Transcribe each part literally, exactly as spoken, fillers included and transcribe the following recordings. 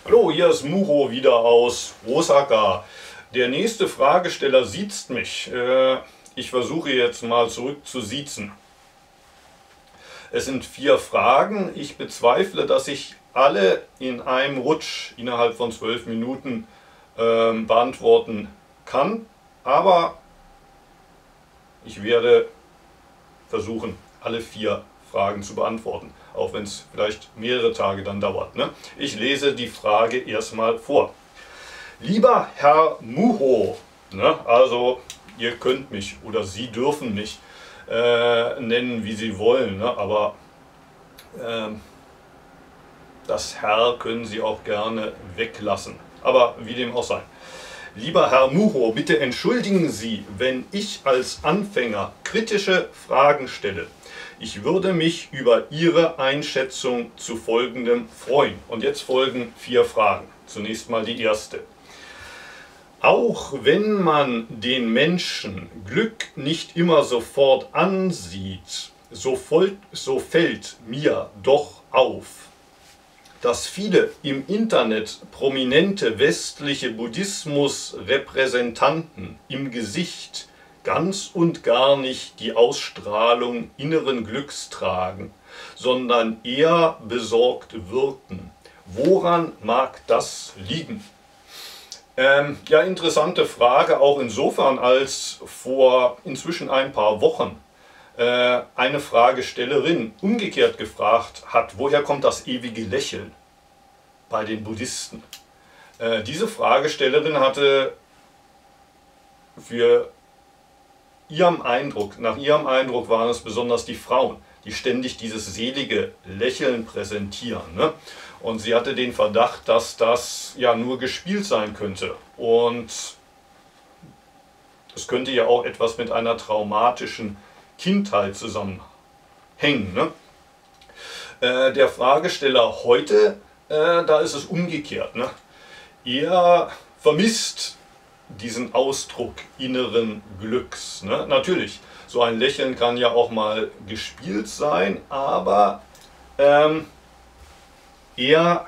Hallo, hier ist Muho wieder aus Osaka. Der nächste Fragesteller siezt mich. Äh, ich versuche jetzt mal zurück zu siezen. Es sind vier Fragen. Ich bezweifle, dass ich alle in einem Rutsch innerhalb von zwölf Minuten äh, beantworten kann. Aber ich werde versuchen, alle vier Fragen zu beantworten, auch wenn es vielleicht mehrere Tage dann dauert. Ne? Ich lese die Frage erstmal vor. Lieber Herr Muho, ne, also ihr könnt mich oder Sie dürfen mich äh, nennen, wie Sie wollen, ne, aber äh, das Herr können Sie auch gerne weglassen. Aber wie dem auch sei. Lieber Herr Muho, bitte entschuldigen Sie, wenn ich als Anfänger kritische Fragen stelle. Ich würde mich über Ihre Einschätzung zu folgendem freuen. Und jetzt folgen vier Fragen. Zunächst mal die erste. Auch wenn man den Menschen Glück nicht immer sofort ansieht, so, voll, so fällt mir doch auf, dass viele im Internet prominente westliche Buddhismus-Repräsentanten im Gesicht ganz und gar nicht die Ausstrahlung inneren Glücks tragen, sondern eher besorgt wirken. Woran mag das liegen? Ähm, ja, interessante Frage, auch insofern, als vor inzwischen ein paar Wochen äh, eine Fragestellerin umgekehrt gefragt hat, woher kommt das ewige Lächeln bei den Buddhisten? Äh, diese Fragestellerin hatte für ihrem Eindruck, nach ihrem Eindruck waren es besonders die Frauen, die ständig dieses selige Lächeln präsentieren. Ne? Und sie hatte den Verdacht, dass das ja nur gespielt sein könnte. Und es könnte ja auch etwas mit einer traumatischen Kindheit zusammenhängen. Ne? Äh, der Fragesteller heute, äh, da ist es umgekehrt. Ne? Er vermisst diesen Ausdruck inneren Glücks. Ne? Natürlich, so ein Lächeln kann ja auch mal gespielt sein, aber ähm, er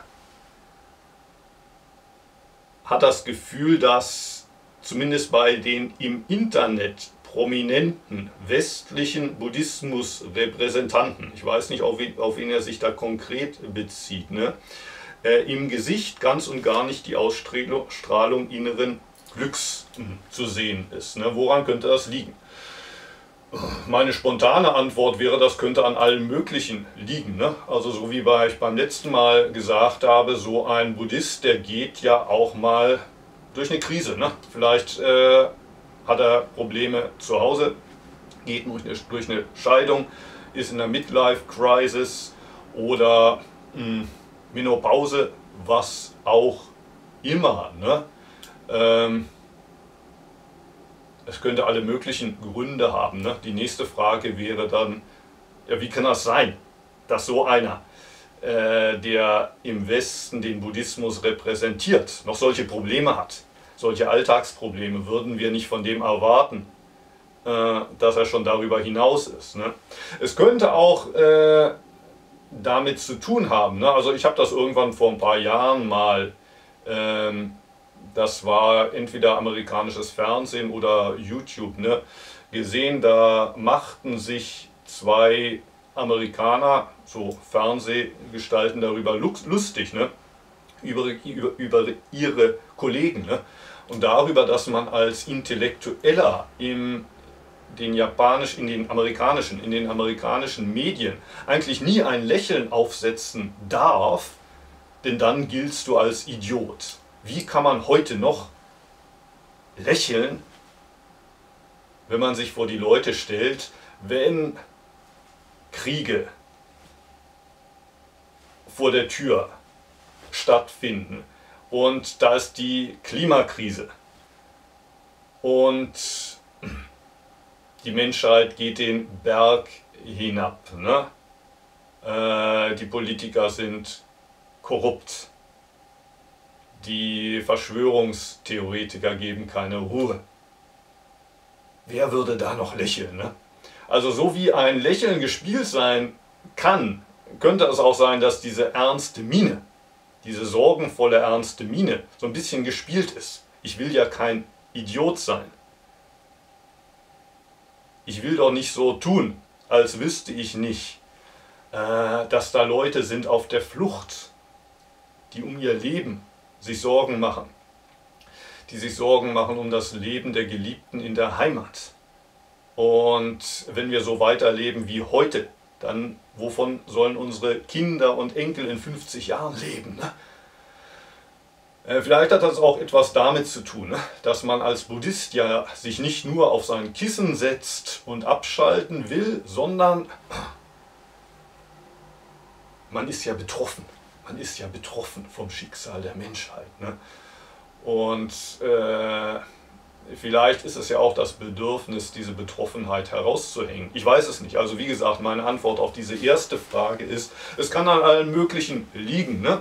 hat das Gefühl, dass zumindest bei den im Internet prominenten westlichen Buddhismus-Repräsentanten, ich weiß nicht, auf wen, auf wen er sich da konkret bezieht, ne, äh, im Gesicht ganz und gar nicht die Ausstrahlung inneren Glücks zu sehen ist. Ne? Woran könnte das liegen? Meine spontane Antwort wäre, das könnte an allem Möglichen liegen. Ne? Also so wie ich beim letzten Mal gesagt habe, so ein Buddhist, der geht ja auch mal durch eine Krise. Ne? Vielleicht äh, hat er Probleme zu Hause, geht durch eine, durch eine Scheidung, ist in einer Midlife-Crisis oder mh, Menopause, was auch immer. Ne? Ähm, es könnte alle möglichen Gründe haben. Ne? Die nächste Frage wäre dann, ja, wie kann das sein, dass so einer, äh, der im Westen den Buddhismus repräsentiert, noch solche Probleme hat, solche Alltagsprobleme, würden wir nicht von dem erwarten, äh, dass er schon darüber hinaus ist. Ne? Es könnte auch äh, damit zu tun haben, ne? Also ich habe das irgendwann vor ein paar Jahren mal ähm, das war entweder amerikanisches Fernsehen oder YouTube, ne, gesehen, da machten sich zwei Amerikaner, so Fernsehgestalten, darüber lustig, ne, über, über, über ihre Kollegen, ne, und darüber, dass man als Intellektueller im den japanisch, in den amerikanischen, in den amerikanischen Medien eigentlich nie ein Lächeln aufsetzen darf, denn dann giltst du als Idiot. Wie kann man heute noch lächeln, wenn man sich vor die Leute stellt, wenn Kriege vor der Tür stattfinden und da ist die Klimakrise und die Menschheit geht den Berg hinab. Ne? Äh, die Politiker sind korrupt. Die Verschwörungstheoretiker geben keine Ruhe. Wer würde da noch lächeln? Ne? Also so wie ein Lächeln gespielt sein kann, könnte es auch sein, dass diese ernste Miene, diese sorgenvolle, ernste Miene so ein bisschen gespielt ist. Ich will ja kein Idiot sein. Ich will doch nicht so tun, als wüsste ich nicht, äh, dass da Leute sind auf der Flucht, die um ihr Leben sich Sorgen machen. Die sich Sorgen machen um das Leben der Geliebten in der Heimat. Und wenn wir so weiterleben wie heute, dann wovon sollen unsere Kinder und Enkel in fünfzig Jahren leben? Ne? Äh, vielleicht hat das auch etwas damit zu tun, ne? Dass man als Buddhist ja sich nicht nur auf sein Kissen setzt und abschalten will, sondern man ist ja betroffen. Man ist ja betroffen vom Schicksal der Menschheit. Ne? Und äh, vielleicht ist es ja auch das Bedürfnis, diese Betroffenheit herauszuhängen. Ich weiß es nicht. Also wie gesagt, meine Antwort auf diese erste Frage ist, es kann an allem Möglichen liegen. Ne?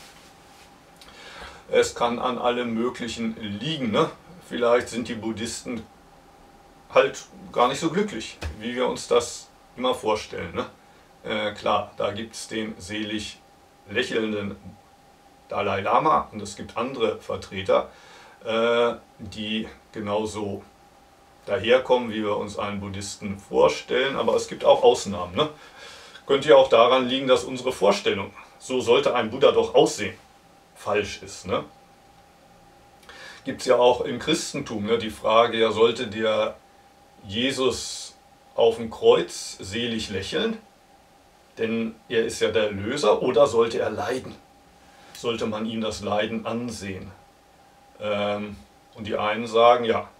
Es kann an allem Möglichen liegen. Ne? Vielleicht sind die Buddhisten halt gar nicht so glücklich, wie wir uns das immer vorstellen. Ne? Äh, klar, da gibt es den selig lächelnden Dalai Lama und es gibt andere Vertreter, äh, die genauso daherkommen, wie wir uns einen Buddhisten vorstellen, aber es gibt auch Ausnahmen. Ne? Könnte ja auch daran liegen, dass unsere Vorstellung, so sollte ein Buddha doch aussehen, falsch ist. Ne? Gibt es ja auch im Christentum ne, die Frage, ja, sollte der Jesus auf dem Kreuz selig lächeln, denn er ist ja der Erlöser, oder sollte er leiden? Sollte man ihm das Leiden ansehen? Ähm, und die einen sagen, ja,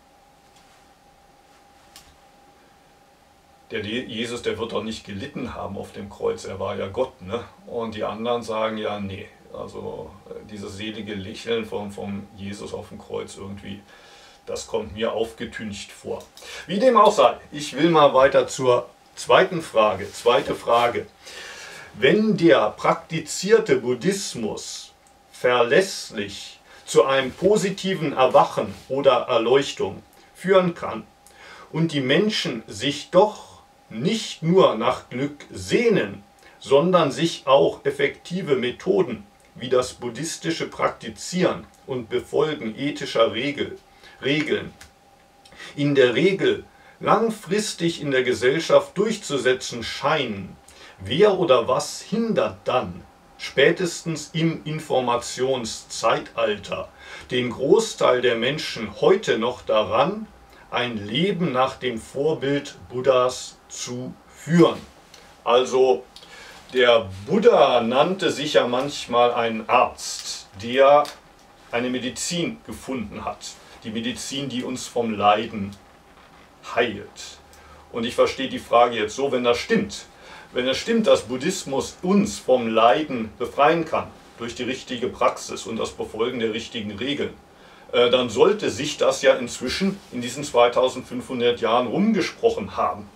der Jesus, der wird doch nicht gelitten haben auf dem Kreuz, er war ja Gott. Ne? Und die anderen sagen, ja, nee, also dieses selige Lächeln vom, vom Jesus auf dem Kreuz irgendwie, das kommt mir aufgetüncht vor. Wie dem auch sei, ich will mal weiter zur zweiten Frage. Zweite Frage. Wenn der praktizierte Buddhismus verlässlich zu einem positiven Erwachen oder Erleuchtung führen kann und die Menschen sich doch nicht nur nach Glück sehnen, sondern sich auch effektive Methoden wie das buddhistische Praktizieren und Befolgen ethischer Regel, Regeln in der Regel langfristig in der Gesellschaft durchzusetzen scheinen, wer oder was hindert dann, spätestens im Informationszeitalter, den Großteil der Menschen heute noch daran, ein Leben nach dem Vorbild Buddhas zu führen? Also der Buddha nannte sich ja manchmal einen Arzt, der eine Medizin gefunden hat. Die Medizin, die uns vom Leiden heilt. Und ich verstehe die Frage jetzt so, wenn das stimmt, wenn es stimmt, dass Buddhismus uns vom Leiden befreien kann, durch die richtige Praxis und das Befolgen der richtigen Regeln, äh, dann sollte sich das ja inzwischen in diesen zweitausendfünfhundert Jahren rumgesprochen haben.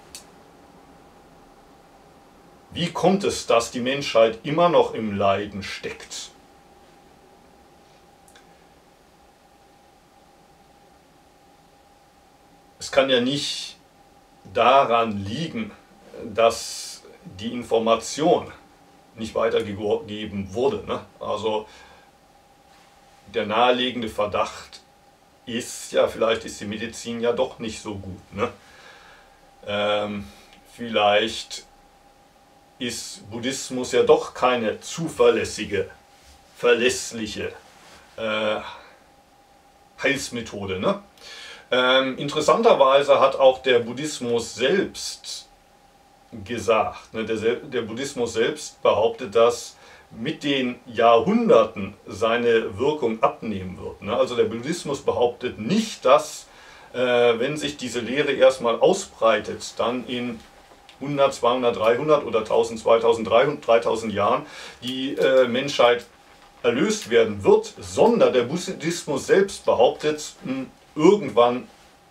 Wie kommt es, dass die Menschheit immer noch im Leiden steckt? Es kann ja nicht daran liegen, dass die Information nicht weitergegeben wurde. Ne? Also der naheliegende Verdacht ist ja, vielleicht ist die Medizin ja doch nicht so gut. Ne? Ähm, vielleicht ist Buddhismus ja doch keine zuverlässige, verlässliche äh, Heilsmethode. Ne? Ähm, interessanterweise hat auch der Buddhismus selbst gesagt, ne, der, der Buddhismus selbst behauptet, dass mit den Jahrhunderten seine Wirkung abnehmen wird. Ne? Also der Buddhismus behauptet nicht, dass, äh, wenn sich diese Lehre erstmal ausbreitet, dann in hundert, zweihundert, dreihundert oder tausend, zweitausend, dreitausend, dreitausend Jahren die äh, Menschheit erlöst werden wird, sondern der Buddhismus selbst behauptet, mh, irgendwann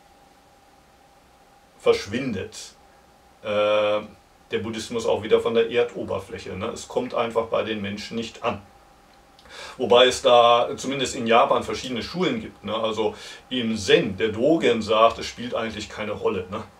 verschwindet äh, der Buddhismus auch wieder von der Erdoberfläche. Ne? Es kommt einfach bei den Menschen nicht an. Wobei es da zumindest in Japan verschiedene Schulen gibt. Ne? Also im Zen, der Dogen sagt, es spielt eigentlich keine Rolle. Ne?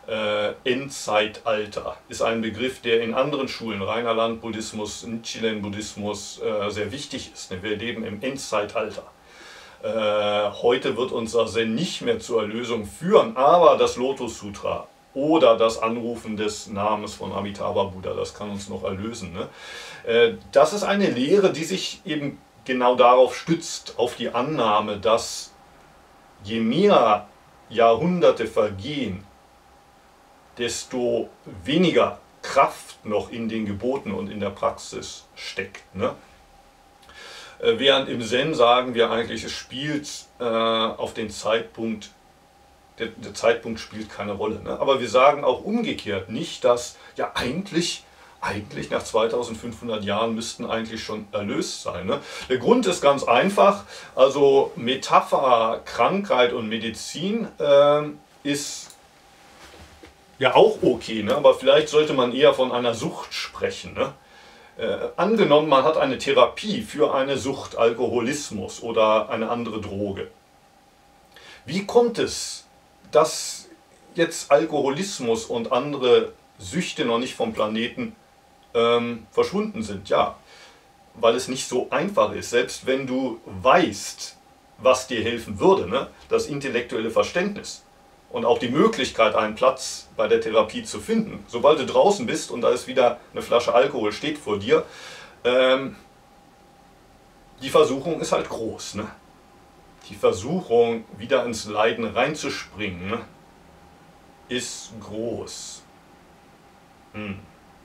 Äh, Endzeitalter ist ein Begriff, der in anderen Schulen, Reiner Land-Buddhismus, Nichiren-Buddhismus, äh, sehr wichtig ist. Wir leben im Endzeitalter. Äh, heute wird unser Zen nicht mehr zur Erlösung führen, aber das Lotus Sutra oder das Anrufen des Namens von Amitabha Buddha, das kann uns noch erlösen. Ne? Äh, das ist eine Lehre, die sich eben genau darauf stützt, auf die Annahme, dass je mehr Jahrhunderte vergehen, desto weniger Kraft noch in den Geboten und in der Praxis steckt. Ne? Während im Zen sagen wir eigentlich, es spielt äh, auf den Zeitpunkt, der, der Zeitpunkt spielt keine Rolle. Ne? Aber wir sagen auch umgekehrt nicht, dass ja eigentlich, eigentlich nach zweitausendfünfhundert Jahren müssten eigentlich schon erlöst sein. Ne? Der Grund ist ganz einfach, also Metapher, Krankheit und Medizin äh, ist ja auch okay, ne? Aber vielleicht sollte man eher von einer Sucht sprechen. Ne? Äh, angenommen, man hat eine Therapie für eine Sucht, Alkoholismus oder eine andere Droge. Wie kommt es, dass jetzt Alkoholismus und andere Süchte noch nicht vom Planeten ähm, verschwunden sind? Ja, weil es nicht so einfach ist. Selbst wenn du weißt, was dir helfen würde, ne? Das intellektuelle Verständnis und auch die Möglichkeit, einen Platz bei der Therapie zu finden. Sobald du draußen bist und da ist wieder eine Flasche Alkohol steht vor dir, ähm, die Versuchung ist halt groß. Ne? Die Versuchung, wieder ins Leiden reinzuspringen, ne? ist groß. Hm.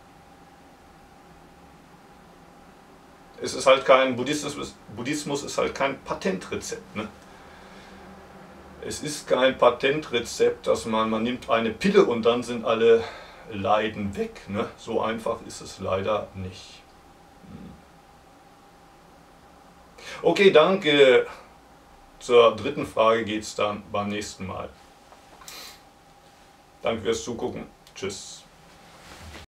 Es ist halt kein Buddhismus, Buddhismus ist halt kein Patentrezept. Ne? Es ist kein Patentrezept, dass man, man nimmt eine Pille und dann sind alle Leiden weg. Ne? So einfach ist es leider nicht. Okay, danke. Zur dritten Frage geht es dann beim nächsten Mal. Danke fürs Zugucken. Tschüss.